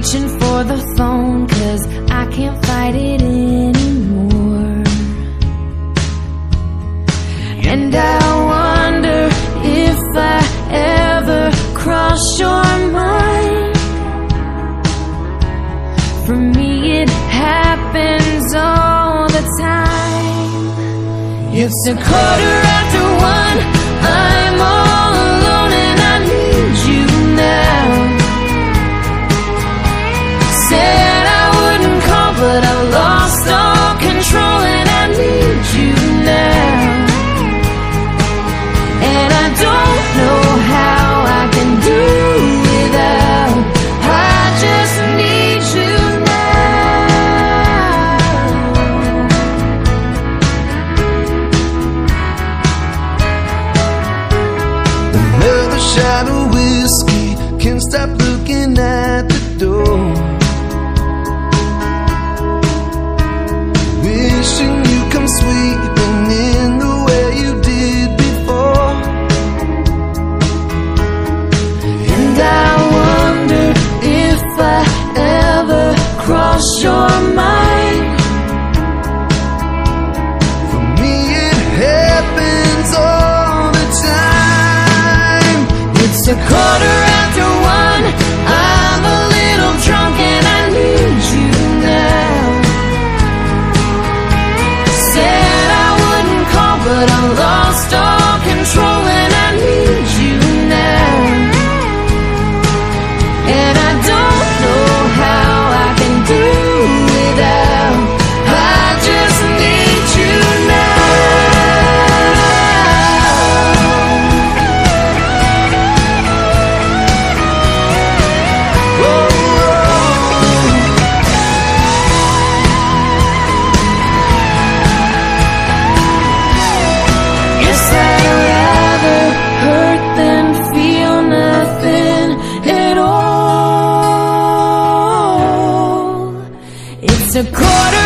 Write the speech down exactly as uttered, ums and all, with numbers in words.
reaching for the phone, 'cause I can't fight it anymore. And I wonder if I ever cross your mind. For me it happens all the time. It's a quarter after one, I'm all alone and I need you now. Said I wouldn't call, but I lost all control and I need you now. And I don't know how I can do without. I just need you now. Another shot of whiskey, can't stop looking at the door. Wishing you come sweeping in the way you did before. And I wonder if I ever cross your mind. For me it happens all the time. It's a quarter after one, I'm a little drunk and I need you now. Said I wouldn't call, but I lost all control and I need you now. And I don't know how I can do without. I just need you now. Guess I'd rather hurt than feel nothing at all. It's a quarter